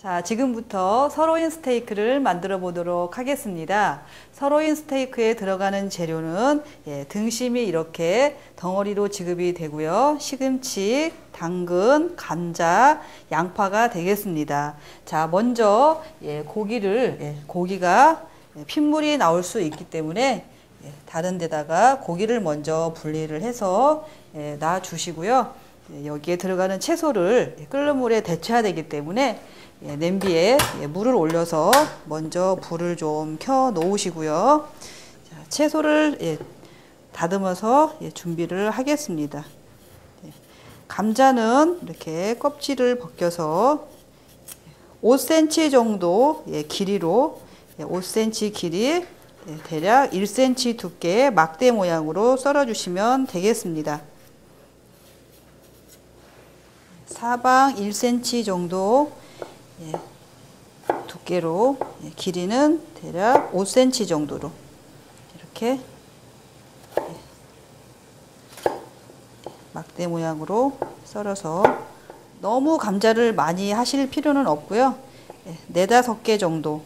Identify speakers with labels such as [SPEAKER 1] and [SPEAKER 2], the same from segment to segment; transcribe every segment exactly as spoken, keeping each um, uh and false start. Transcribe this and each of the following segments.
[SPEAKER 1] 자, 지금부터 서로인 스테이크를 만들어 보도록 하겠습니다. 서로인 스테이크에 들어가는 재료는 예, 등심이 이렇게 덩어리로 지급이 되고요. 시금치, 당근, 감자, 양파가 되겠습니다. 자, 먼저 예, 고기를 예, 고기가 예, 핏물이 나올 수 있기 때문에 예, 다른 데다가 고기를 먼저 분리를 해서 예, 놔 주시고요. 예, 여기에 들어가는 채소를 예, 끓는 물에 데쳐야 되기 때문에 예, 냄비에 예, 물을 올려서 먼저 불을 좀 켜 놓으시고요. 자, 채소를 예, 다듬어서 예, 준비를 하겠습니다. 예, 감자는 이렇게 껍질을 벗겨서 오 센티미터 정도 예, 길이로 예, 오 센티미터 길이 예, 대략 일 센티미터 두께의 막대 모양으로 썰어 주시면 되겠습니다. 사방 일 센티미터 정도 예, 두께로 예, 길이는 대략 오 센티미터 정도로 이렇게 예, 막대 모양으로 썰어서 너무 감자를 많이 하실 필요는 없고요. 예, 네다섯 개 정도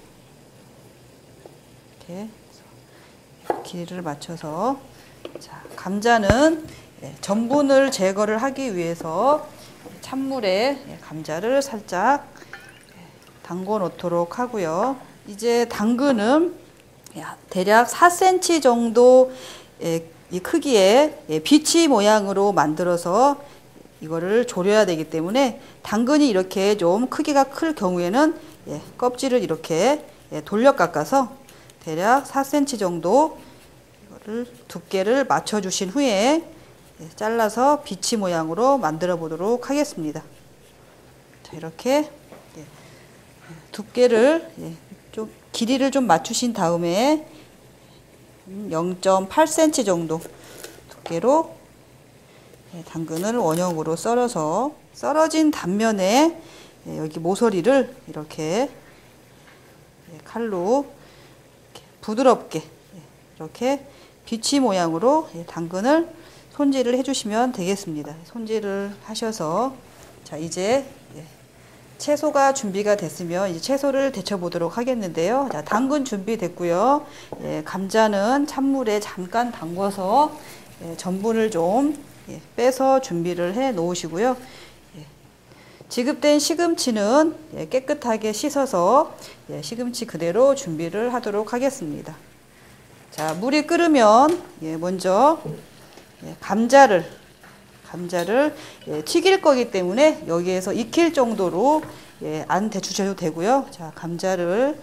[SPEAKER 1] 이렇게 길이를 맞춰서 자, 감자는 예, 전분을 제거를 하기 위해서 찬물에 감자를 살짝 담궈 놓도록 하고요. 이제 당근은 대략 사 센티미터 정도 이 크기의 비치 모양으로 만들어서 이거를 졸여야 되기 때문에 당근이 이렇게 좀 크기가 클 경우에는 껍질을 이렇게 돌려 깎아서 대략 사 센티미터 정도 이거를 두께를 맞춰 주신 후에 잘라서 비치 모양으로 만들어 보도록 하겠습니다. 자, 이렇게 두께를 좀 길이를 좀 맞추신 다음에 영 점 팔 센티미터 정도 두께로 당근을 원형으로 썰어서 썰어진 단면에 여기 모서리를 이렇게 칼로 부드럽게 이렇게 비치 모양으로 당근을 손질을 해주시면 되겠습니다. 손질을 하셔서 자 이제 채소가 준비가 됐으면 이제 채소를 데쳐 보도록 하겠는데요. 자, 당근 준비됐고요. 예, 감자는 찬물에 잠깐 담궈서 예, 전분을 좀 예, 빼서 준비를 해 놓으시고요. 예, 지급된 시금치는 예, 깨끗하게 씻어서 예, 시금치 그대로 준비를 하도록 하겠습니다. 자, 물이 끓으면 예, 먼저 예, 감자를 감자를 예, 튀길 거기 때문에 여기에서 익힐 정도로 예, 안 데쳐셔도 되고요. 자, 감자를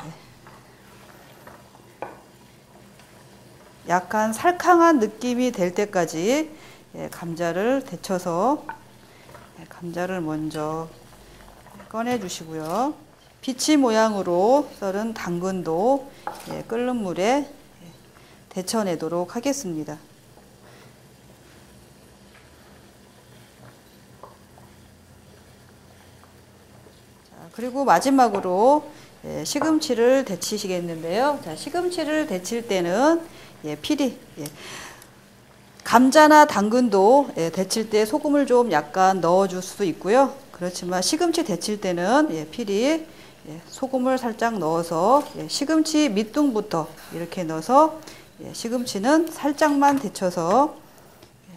[SPEAKER 1] 예, 약간 살캉한 느낌이 될 때까지 예, 감자를 데쳐서 예, 감자를 먼저 꺼내 주시고요. 비치 모양으로 썰은 당근도 예, 끓는 물에 예, 데쳐내도록 하겠습니다. 그리고 마지막으로 예, 시금치를 데치시겠는데요. 자, 시금치를 데칠 때는 예, 필히 예, 감자나 당근도 예, 데칠 때 소금을 좀 약간 넣어줄 수도 있고요. 그렇지만 시금치 데칠 때는 예, 필히 예, 소금을 살짝 넣어서 예, 시금치 밑둥부터 이렇게 넣어서 예, 시금치는 살짝만 데쳐서 예,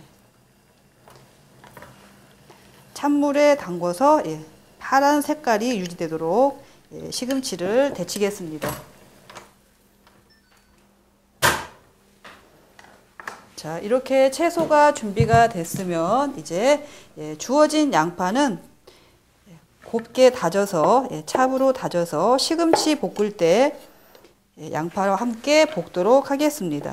[SPEAKER 1] 찬물에 담궈서 예, 파란 색깔이 유지되도록 예, 시금치를 데치겠습니다. 자, 이렇게 채소가 준비가 됐으면 이제 예, 주어진 양파는 예, 곱게 다져서 예, 찹으로 다져서 시금치 볶을 때 예, 양파와 함께 볶도록 하겠습니다.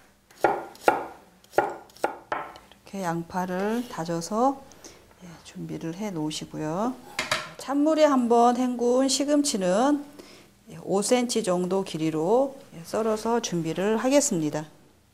[SPEAKER 1] 이렇게 양파를 다져서 예, 준비를 해 놓으시고요. 찬물에 한번 헹군 시금치는 오 센티미터 정도 길이로 썰어서 준비를 하겠습니다.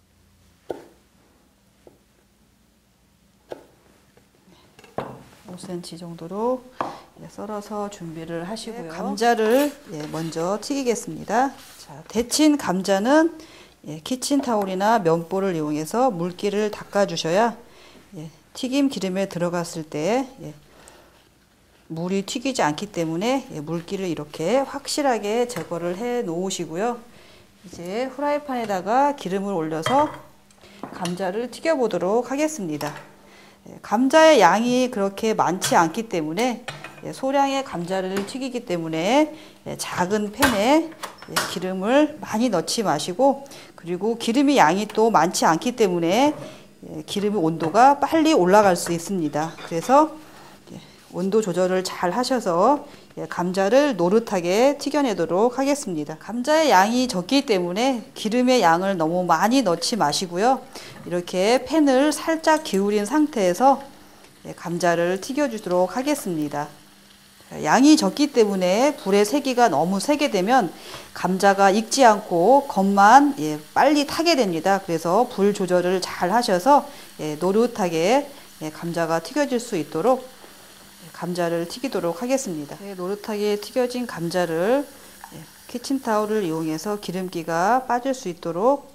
[SPEAKER 1] 오 센티미터 정도로 썰어서 준비를 하시고요. 감자를 먼저 튀기겠습니다. 자, 데친 감자는 키친타올이나 면보를 이용해서 물기를 닦아 주셔야 튀김 기름에 들어갔을 때 물이 튀기지 않기 때문에 물기를 이렇게 확실하게 제거를 해 놓으시고요. 이제 후라이팬에다가 기름을 올려서 감자를 튀겨 보도록 하겠습니다. 감자의 양이 그렇게 많지 않기 때문에 소량의 감자를 튀기기 때문에 작은 팬에 기름을 많이 넣지 마시고, 그리고 기름이 양이 또 많지 않기 때문에 기름의 온도가 빨리 올라갈 수 있습니다. 그래서 온도 조절을 잘 하셔서 감자를 노릇하게 튀겨내도록 하겠습니다. 감자의 양이 적기 때문에 기름의 양을 너무 많이 넣지 마시고요. 이렇게 팬을 살짝 기울인 상태에서 감자를 튀겨주도록 하겠습니다. 양이 적기 때문에 불의 세기가 너무 세게 되면 감자가 익지 않고 겉만 예, 빨리 타게 됩니다. 그래서 불 조절을 잘 하셔서 예, 노릇하게 예, 감자가 튀겨질 수 있도록 감자를 튀기도록 하겠습니다. 예, 노릇하게 튀겨진 감자를 예, 키친타올을 이용해서 기름기가 빠질 수 있도록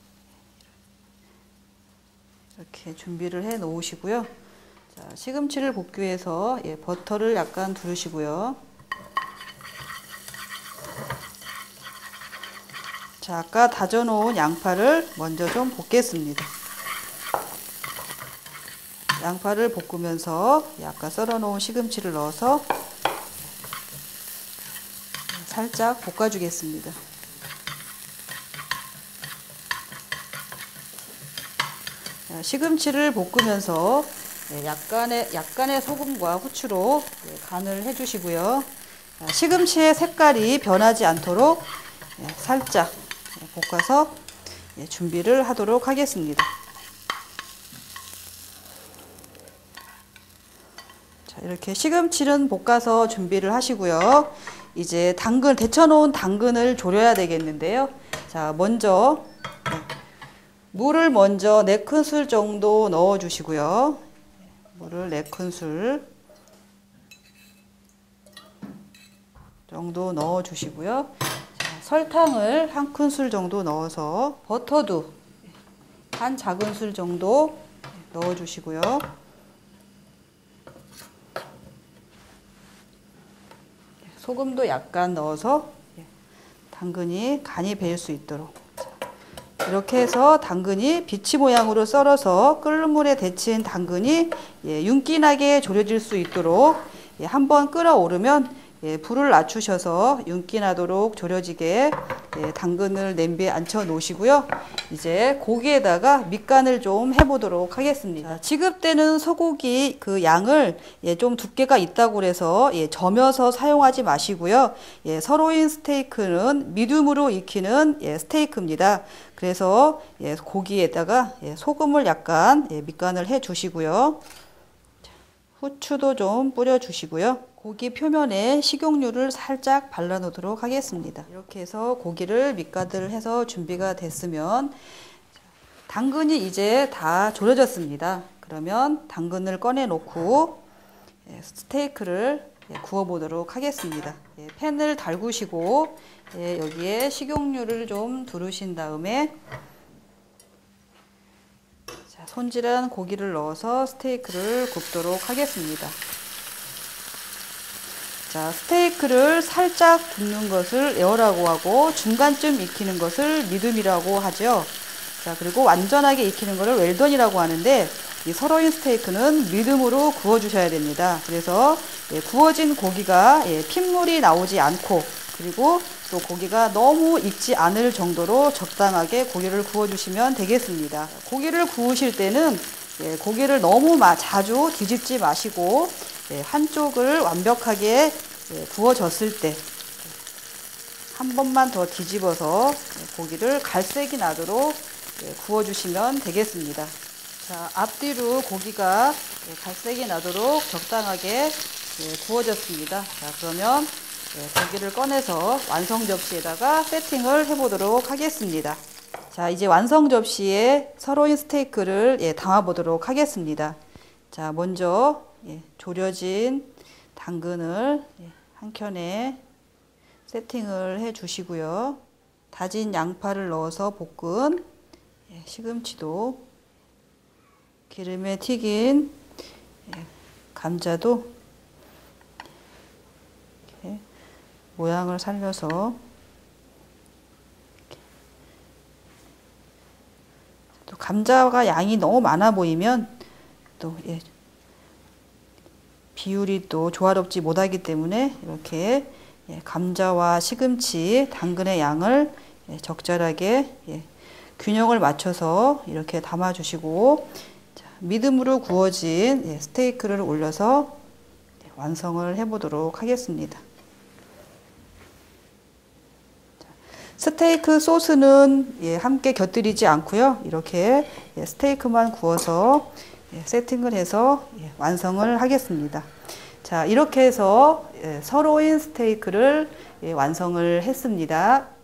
[SPEAKER 1] 이렇게 준비를 해 놓으시고요. 자, 시금치를 볶기 위해서 예, 버터를 약간 두르시고요. 자, 아까 다져 놓은 양파를 먼저 좀 볶겠습니다. 양파를 볶으면서 아까 썰어 놓은 시금치를 넣어서 살짝 볶아 주겠습니다. 시금치를 볶으면서 약간의, 약간의 소금과 후추로 간을 해 주시고요. 시금치의 색깔이 변하지 않도록 살짝 볶아서 준비를 하도록 하겠습니다. 자, 이렇게 시금치는 볶아서 준비를 하시고요. 이제 당근, 데쳐놓은 당근을 졸여야 되겠는데요. 자, 먼저 물을 먼저 네 큰술 정도 넣어 주시고요. 물을 네 큰술 정도 넣어 주시고요. 자, 설탕을 한 큰술 정도 넣어서, 버터도 한 작은술 정도 넣어 주시고요. 소금도 약간 넣어서 당근이 간이 배일 수 있도록, 이렇게 해서 당근이 비치 모양으로 썰어서 끓는 물에 데친 당근이 예, 윤기나게 졸여질 수 있도록 예, 한번 끓어오르면 예, 불을 낮추셔서 윤기나도록 졸여지게 예, 당근을 냄비에 앉혀 놓으시고요. 이제 고기에다가 밑간을 좀 해보도록 하겠습니다. 자, 지급되는 소고기 그 양을 예, 좀 두께가 있다고 그래서 예, 저며서 사용하지 마시고요. 예, 서로인 스테이크는 미디움으로 익히는 예, 스테이크입니다. 그래서 예, 고기에다가 예, 소금을 약간 예, 밑간을 해 주시고요. 후추도 좀 뿌려 주시고요. 고기 표면에 식용유를 살짝 발라 놓도록 하겠습니다. 이렇게 해서 고기를 밑간을 해서 준비가 됐으면, 당근이 이제 다 졸여졌습니다. 그러면 당근을 꺼내 놓고 스테이크를 구워 보도록 하겠습니다. 팬을 달구시고 여기에 식용유를 좀 두르신 다음에 손질한 고기를 넣어서 스테이크를 굽도록 하겠습니다. 자, 스테이크를 살짝 굽는 것을 에어라고 하고 중간쯤 익히는 것을 미듬이라고 하죠. 자, 그리고 완전하게 익히는 것을 웰던이라고 하는데, 이 서로인 스테이크는 미듬으로 구워 주셔야 됩니다. 그래서 예, 구워진 고기가 예, 핏물이 나오지 않고, 그리고 또 고기가 너무 익지 않을 정도로 적당하게 고기를 구워 주시면 되겠습니다. 고기를 구우실 때는 예, 고기를 너무 마, 자주 뒤집지 마시고 예, 한쪽을 완벽하게 예, 구워졌을 때 한 번만 더 뒤집어서 예, 고기를 갈색이 나도록 예, 구워주시면 되겠습니다. 자, 앞뒤로 고기가 예, 갈색이 나도록 적당하게 예, 구워졌습니다. 자, 그러면 예, 고기를 꺼내서 완성 접시에다가 세팅을 해보도록 하겠습니다. 자, 이제 완성 접시에 서로인 스테이크를 예, 담아 보도록 하겠습니다. 자, 먼저 예, 졸여진 당근을 예, 한 켠에 세팅을 해 주시고요. 다진 양파를 넣어서 볶은 예, 시금치도, 기름에 튀긴 예, 감자도 모양을 살려서 또 감자가 양이 너무 많아 보이면 또 예, 비율이 또 조화롭지 못하기 때문에 이렇게 예, 감자와 시금치, 당근의 양을 예, 적절하게 예, 균형을 맞춰서 이렇게 담아 주시고 자, 믿음으로 구워진 예, 스테이크를 올려서 예, 완성을 해 보도록 하겠습니다. 스테이크 소스는 예, 함께 곁들이지 않고요. 이렇게 예, 스테이크만 구워서 예, 세팅을 해서 예, 완성을 하겠습니다. 자, 이렇게 해서 예, 서로인 스테이크를 예, 완성을 했습니다.